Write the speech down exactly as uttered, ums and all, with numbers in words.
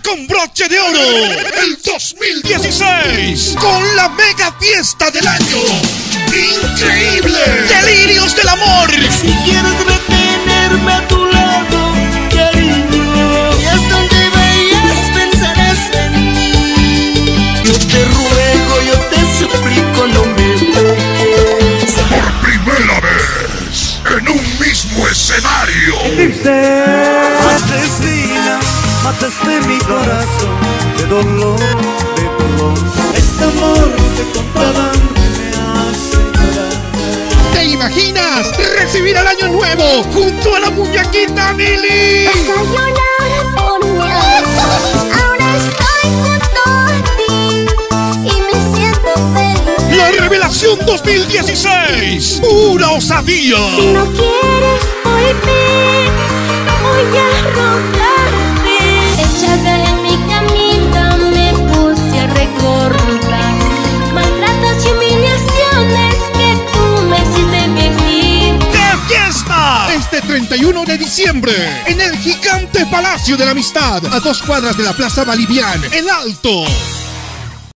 con broche de oro el dos mil dieciséis con la mega fiesta del año. ¡Increíble! ¡Delirios del amor! Si quieres retenerme a tu lado, cariño, y hasta donde vayas pensarás en mí. Yo te ruego, yo te suplico, no me dejes. Por primera vez en un mismo escenario. Asesina, mataste mi corazón de dolor, de dolor. Este amor que contaban me hace llorar. ¿Te imaginas recibir el año nuevo junto a la muñequita Mili? Vas a llorar por mí. Ahora estoy junto a ti y me siento feliz. La revelación dos mil dieciséis, pura osadía. Si no quieres volver, voy a rogarte. Echada en mi camino me puse a recordar maltratos y humillaciones que tú me hiciste vivir. ¡Qué fiesta! Este treinta y uno de diciembre, en el gigante Palacio de la Amistad, a dos cuadras de la Plaza Balivián, El Alto.